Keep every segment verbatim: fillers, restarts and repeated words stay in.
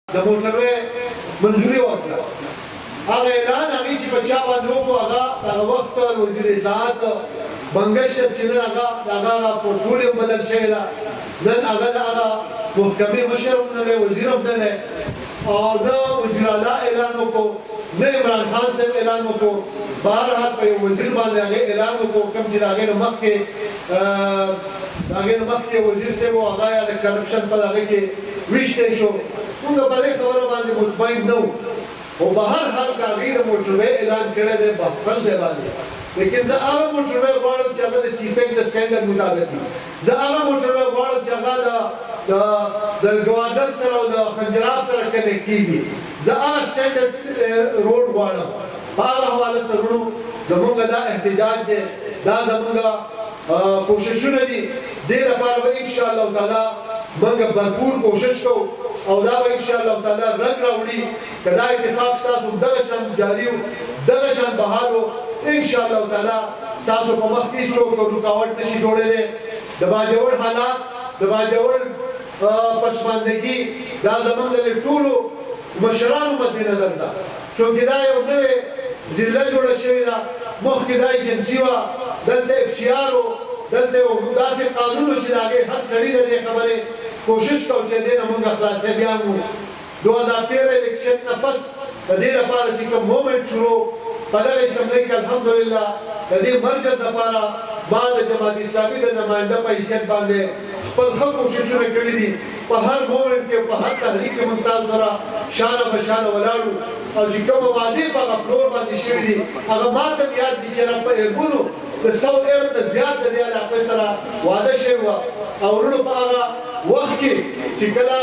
د موټروې منظوري ورکړه. هغه اعلان هغې چې په چا باندې وکړو هغه هغه وخت وزیر اطلاعات بنګش صاحب چې نن هغه د هغه پورټفولیو بدل شوې ده. نن هغه د هغه محکمې مشر هم نه دی، وزیر هم نه دی، او د وزیر اعلی اعلان وکړو، نه عمران خان صاحب اعلان وکړو. بهرحال په یو وزیر باندې هغې اعلان وکړو کوم چې د هغې نه مخکې د هغې نه مخکې وزیر صاحب و هغه یا د کرپشن په هغې کې ویشتی شو. موږ په دې خبره باندې مطمئن نه وو، خو په هر حال که هغې د موټروې اعلان کړی دی په خپل ځای باندې، لیکن زه هغه موټروې غواړم چې هغه د سیپیک د سټنډرډ مطابق وي. زه هغه موټروې غواړم چې هغه د ګوادر سره او د خنجراب سره کنیکټ کېږي. زه هغه سټنډرډ روډ غواړم. په هغه حواله سرونو زموږ دا احتجاج دی، دا زموږ کوششونه دي. دې لپاره به انشاءالله تعالی موږ بھرپور کوشش کوو او دا به انشاءالله تعالی رنګ راوړي. که دا اتفاق ستاسو دغه شان جاري و، دغه شان بحال و، انشاءالله تعالی ستاسو په مخ کې څوک رکاوټ نشي جوړېدی. د باجوړ حالات، د باجوړ پسماندګي دا زموږ د ټولو مشرانو مد نظر ده، چونکې دا یو نوې ضلع جوړه شوې ده. مخکې دا ایجنسي وه، دلته اف سی آر و، دلته یو داسې قانون و چې د هغې هر سړي د دې خبرې کوشش کوو چې دې نه موږ خلاصېدیان وو. دو هزار تېره الیکشن نه پس د دې لپاره چې کوم مومنټ شروع په دغه اسمبلۍ کې الحمدلله د دې مرجر لپاره ما د جماعت اسلامي د نماینده په حیثیت باندې خپل ښه کوششونه کړي دي. په هر مومنټ کې په هر تحریک کې موږ تاسو سره شانه په شانه ولاړو، او چې کومه وعدې په هغه فلور باندې شوي دي هغه ما ته هم یاد دي چې په ارګونو د سو ایر نه زیات د دې علاقې سره وعده شوې وه. او وروڼو په هغه وخت کې چې کله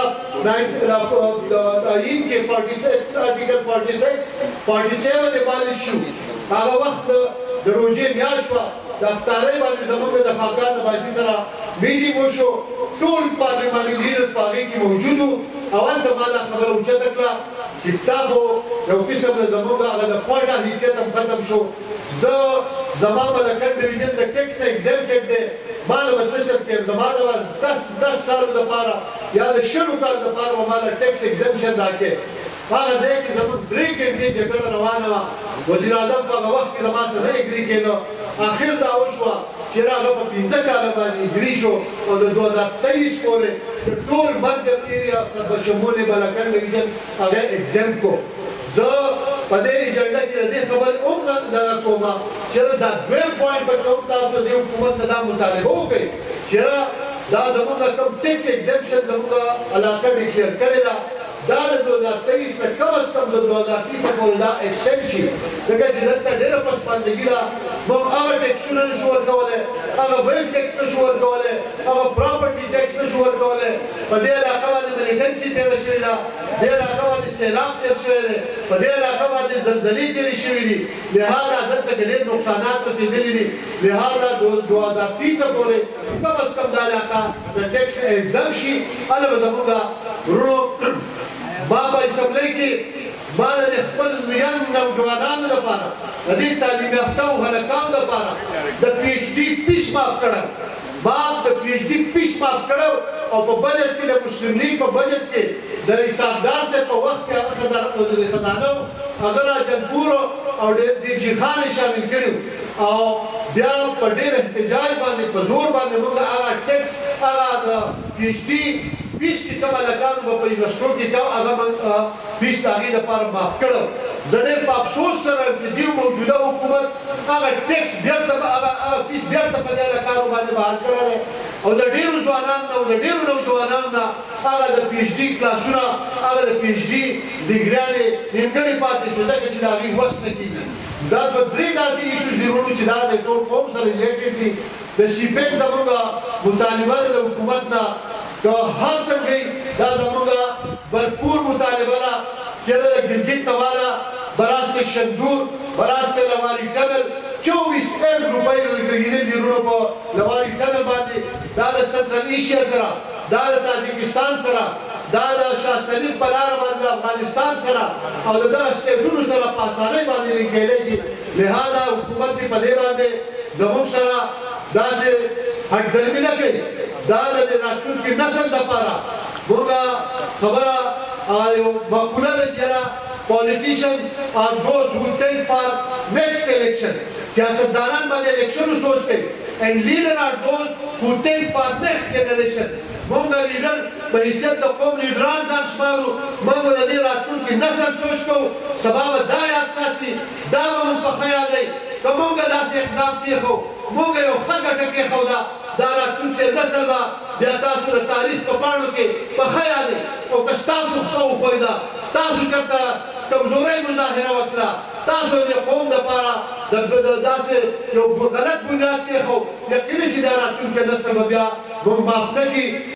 آیین کې فورټي سکس آرټیکل فورټي سکس فورټي سیون ابالش شو، هغه وخت د روژې میاشت وه، د افطارۍ باندې زموږ د دفاعګان د باشي سره میټینګ وشو. ټول پارلماني لیډرز په هغې کې موجود وو. اول ته ما دا خبره اوچته کړه چې تا خو یو قسم د زموږ هغه د کوټه حیثیت هم ختم شو. زه زما ملکن ډویژن د ټیکس نه ایگزمپټډ دی، ما له به څه شرط کړم، زما له به دس دس سالو دپاره یا د شلو کالو دپاره به ما له ټیکس ایگزمپشن راکړې. هغه ځای کې زموږ درې ګنټې جګړه روانه وه. وزیر اعظم په هغه وخت کې زما سره نه اګري کېده. اخر دا وشوه چې هغه په پنځه کاله باندې اګري شو او د دوه هزار تېئیس پورې د ټول مرکز ایریا بشمول ملکن ډویژن هغه ایگزمپټ کړو. زه په دې ایجنډا کې د دې خبرې هم دغه کومه چې دا دویم پوینټ په کې هم تاسو د حکومت څخه دا مطالبه وکړئ چې دا زموږ کوم ټیکس ایگزمپشن زموږ علاقه ډیکلیر کړې ده، دا د دوه هزار تېئیس نه کم از کم د دوه هزار تیس پورې دا ایکسټینډ شي. ځکه چې دلته ډېره پسماندګي ده. موږ هغه ټیکسونه نشو ورکولی، هغه ویل ټیکس نشو ورکولی، هغه پراپرټي ټیکس نشو ورکولی. په دې علاقه باندې ملیټنسي تېره شوې ده، دې علاقه باندې سیلاب تېر شوی دی، په دې علاقه باندې زلزلې تېرې شوي دي. لهذا دلته کې ډېر نقصانات رسېدلي دي. لهذا دوه هزار تیس پورې کم از کم دا علاقه د ټیکس ایگزم شي. هله به زموږ وروڼو ما په اسمبلۍ کې ما د خپل ینګ نوجوانانو لپاره د دې تعلیم یافته او هلکانو لپاره د پي ایچ ډي فیس معاف کړی. ما د پي ایچ ډي فیس معاف کړی او په بجټ کې د مسلم لیگ په بجټ کې د حسابدار صاحب په وخت کې هغه وزیر خزانه و، هغه راجنپور او ډي جي خان یې شامل کړي او بیا په ډېر احتجاج باندې په زور باندې موږ هغه ټیکس هغه د پي ایچ ډي فیس چې کوم هلکانو به په یونیورسټو کې کوو هغه فیس د هغې لپاره معاف کړی. زه ډېر په افسوس سره چې دې موجوده حکومت هغه ټیکس بېرته هغه فیس بېرته په دې هلکانو باندې بحال کړی دی او د ډېرو ځوانانو نه او د ډېرو نوجوانانو نه هغه د پي ایچ ډي کلاسونه هغه د پي ایچ ډي ډګریانې نیمګړې پاتې شو ځکه چې د هغې وس نه کېږي. دا دوه درې داسې ایشوز دي وروڼو چې دا د ټول قوم سره ریلیټډ دي. د سیپیک زموږ مطالبه ده د حکومت نه که هر څنګه دا زموږ بھرپور مطالبه ده چې د ګلګت تواله براسته شندور براسته لواري ټنل چوبیس ارب روپۍ لګېدلي دي وروڼو په لواري ټنل باندې. دا د سنټرل ایشیا سره، دا د تاجکستان سره، دا د شاه سلیم په لاره باندې افغانستان سره او د دغه سټیټونو سره په اسانۍ باندې لینک کېدی شي. لهذا حکومت دې په دې باندې زموږ سره داسې هټګرمي نه کوي. دا د راتلونکي نسل دپاره موږ خبره هغه یو مقوله ده چې یاره politicians are those who think for next election. سیاستدانان باندې الیکشن سوچ کوي and leader are those who think for next generation. موږ لیډر په حیثیت د قوم لیډران ځان شمارو، موږ به د دې راتلونکي نسل سوچ کوو، سبا به دا یاد ساتي، دا به موږ په ښه یادوي. که موږ داسې اقدام کېښو، موږ یو ښه ګټه کېښوده، دا راتلونکی نسل به بیا تاسو د تاریخ په پاڼو کې په ښه یادوي. او که ستاسو ښه وښویده، تاسو چېرته کمزورۍ مظاهره وکړه، تاسو د قوم دپاره داسې یو غلط بنیاد کېښو، یقیني چې دا راتلونکی نسل به بیا موږ معاف نه کړي.